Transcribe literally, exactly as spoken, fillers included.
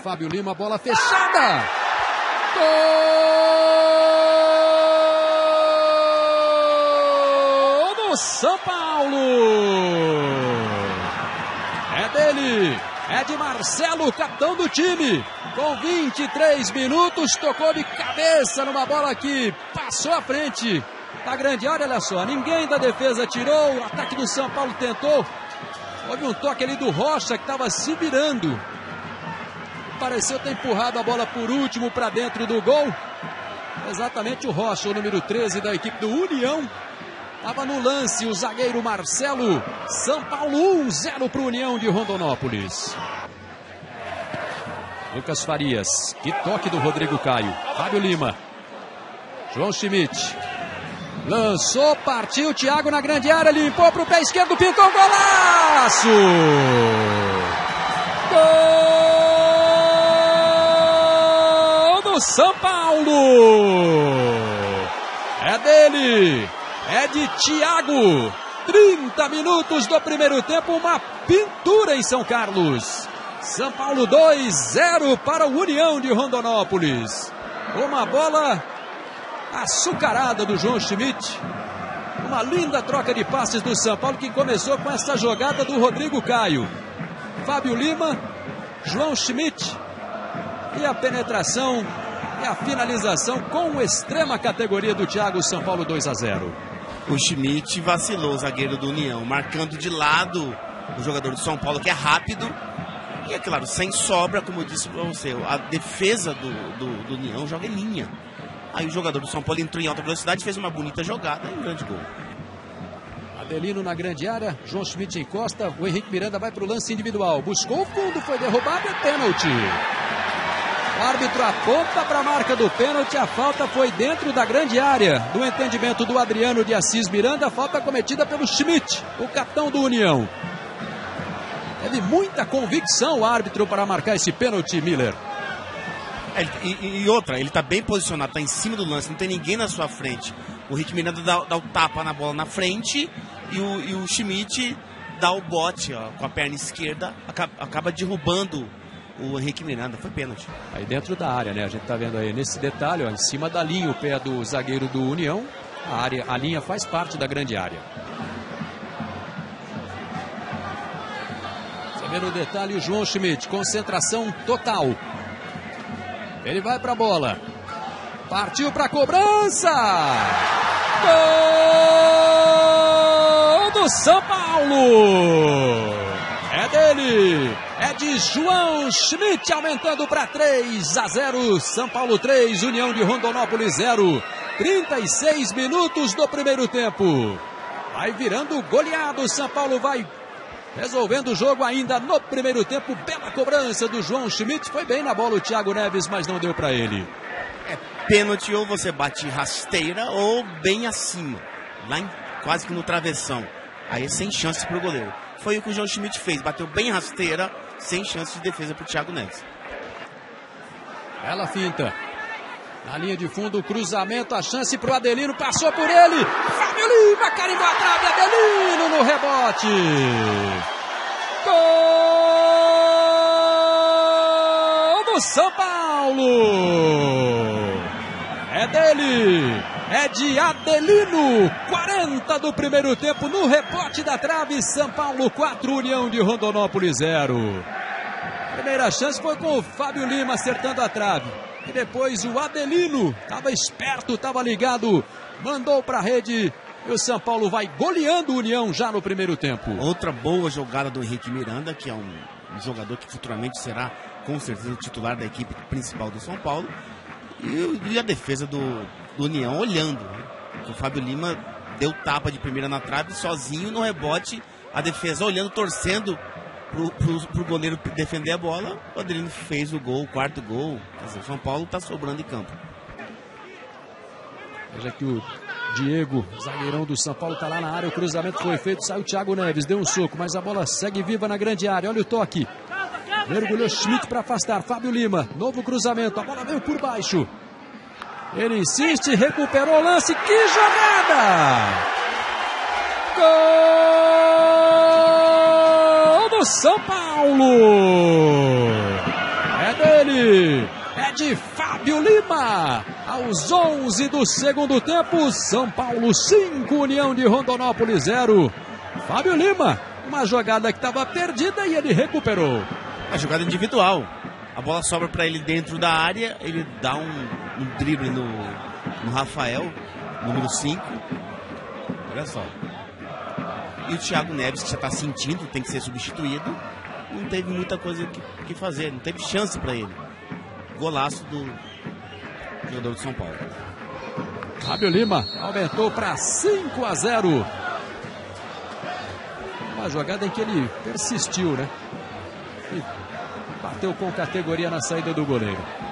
Fábio Lima, bola fechada. Gol do São Paulo. É dele, é de Marcelo, capitão do time. Com vinte e três minutos, tocou de cabeça numa bola que passou à frente da grande área, olha só. Ninguém da defesa tirou, o ataque do São Paulo tentou. Houve um toque ali do Rocha que estava se virando. Pareceu ter empurrado a bola por último para dentro do gol. Exatamente o Rocha, o número treze da equipe do União. Estava no lance o zagueiro Marcelo. São Paulo um a zero para o União de Rondonópolis. Lucas Farias, que toque do Rodrigo Caio. Fábio Lima. João Schmidt. Lançou, partiu, Thiago na grande área, limpou para o pé esquerdo, pintou o golaço! Gol do São Paulo! É dele, é de Thiago. trinta minutos do primeiro tempo, uma pintura em São Carlos. São Paulo dois a zero para o União de Rondonópolis. Uma bola açucarada do João Schmidt. Uma linda troca de passes do São Paulo que começou com essa jogada do Rodrigo Caio. Fábio Lima, João Schmidt e a penetração e a finalização com extrema categoria do Thiago. São Paulo dois a zero. O Schmidt vacilou, o zagueiro do União, marcando de lado o jogador do São Paulo, que é rápido. E é claro, sem sobra, como eu disse para você, a defesa do, do, do União joga em linha. Aí o jogador do São Paulo entrou em alta velocidade, fez uma bonita jogada e um grande gol. Adelino na grande área, João Schmidt encosta, o Henrique Miranda vai para o lance individual. Buscou o fundo, foi derrubado, é pênalti. O árbitro aponta para a marca do pênalti, a falta foi dentro da grande área. No entendimento do Adriano de Assis Miranda, a falta cometida pelo Schmidt, o capitão do União. Teve muita convicção o árbitro para marcar esse pênalti, Miller. É, e, e outra, ele está bem posicionado, está em cima do lance, não tem ninguém na sua frente. O Henrique Miranda dá, dá o tapa na bola na frente e o, e o Schmidt dá o bote ó, com a perna esquerda, acaba, acaba derrubando o Henrique Miranda. Foi pênalti. Aí dentro da área, né? A gente está vendo aí nesse detalhe, ó, em cima da linha, o pé do zagueiro do União. A, área, a linha faz parte da grande área. Você vê no detalhe o João Schmidt, concentração total. Ele vai para a bola. Partiu para a cobrança. Gol do São Paulo. É dele. É de João Schmidt, aumentando para três a zero. São Paulo três, União de Rondonópolis zero. trinta e seis minutos do primeiro tempo. Vai virando goleado. São Paulo vai resolvendo o jogo ainda no primeiro tempo. Bela cobrança do João Schmidt. Foi bem na bola o Thiago Neves, mas não deu para ele. É pênalti, ou você bate rasteira ou bem acima. Lá em, quase que no travessão. Aí sem chance para o goleiro. Foi o que o João Schmidt fez. Bateu bem rasteira, sem chance de defesa para o Thiago Neves. Bela finta. Na linha de fundo, o cruzamento, a chance para o Adelino. Passou por ele. Fábio Lima carimbou a trave. Adelino no rebote. Gol do São Paulo. É dele. É de Adelino. quarenta do primeiro tempo no rebote da trave. São Paulo quatro, União de Rondonópolis zero. Primeira chance foi com o Fábio Lima acertando a trave. E depois o Adelino, estava esperto, estava ligado, mandou para a rede. E o São Paulo vai goleando o União já no primeiro tempo. Outra boa jogada do Henrique Miranda, que é um, um jogador que futuramente será com certeza o titular da equipe principal do São Paulo. E, e a defesa do, do União olhando. Né? O Fábio Lima deu tapa de primeira na trave, sozinho no rebote. A defesa olhando, torcendo Pro, pro, pro goleiro defender a bola. O Adelino fez o gol, o quarto gol. O São Paulo tá sobrando em campo. Veja que o Diego, zagueirão do São Paulo, tá lá na área. O cruzamento foi feito, saiu o Thiago Neves, deu um soco, mas a bola segue viva na grande área. Olha o toque. Mergulhou Schmidt para afastar. Fábio Lima, novo cruzamento, a bola veio por baixo. Ele insiste, recuperou o lance. Que jogada! Gol do São Paulo! É dele. chute é de Fábio Lima. Aos onze do segundo tempo, São Paulo cinco, União de Rondonópolis zero. Fábio Lima, uma jogada que estava perdida e ele recuperou. A jogada individual. A bola sobra para ele dentro da área, ele dá um, um drible no, no Rafael, número cinco. Olha só. E o Thiago Neves, que já está sentindo, tem que ser substituído, não teve muita coisa que, que fazer, não teve chance para ele. Golaço do jogador de São Paulo. Fábio Lima aumentou para cinco a zero. Uma jogada em que ele persistiu, né? E bateu com categoria na saída do goleiro.